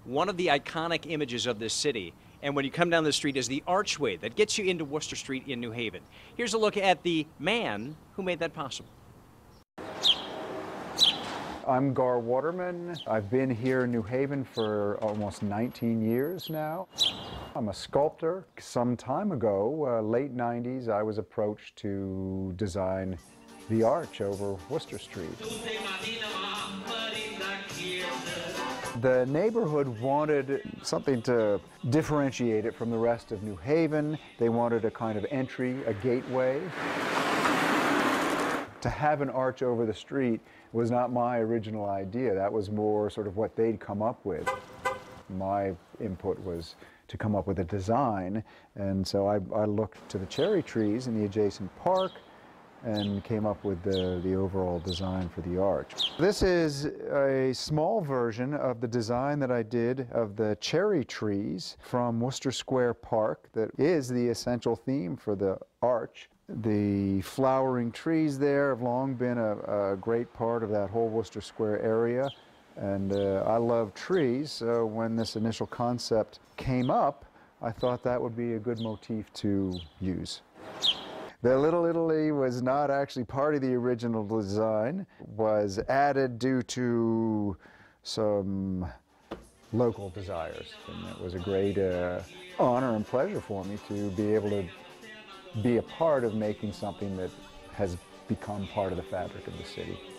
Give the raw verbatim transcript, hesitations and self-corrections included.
one of the iconic images of this city. And when you come down the street is the archway that gets you into Wooster Street in New Haven. Here's a look at the man who made that possible. I'm Gar Waterman. I've been here in New Haven for almost nineteen years now. I'm a sculptor. Some time ago, uh, late nineties, I was approached to design the arch over Wooster Street. The neighborhood wanted something to differentiate it from the rest of New Haven. They wanted a kind of entry, a gateway. To have an arch over the street was not my original idea. That was more sort of what they'd come up with. My input was to come up with a design, and so I, I looked to the cherry trees in the adjacent park and came up with the, the overall design for the arch. This is a small version of the design that I did of the cherry trees from Wooster Square Park that is the essential theme for the arch. The flowering trees there have long been a, a great part of that whole Wooster Square area, and uh, I love trees, so when this initial concept came up, I thought that would be a good motif to use. The Little Italy was not actually part of the original design, was added due to some local desires, and it was a great uh, honor and pleasure for me to be able to be a part of making something that has become part of the fabric of the city.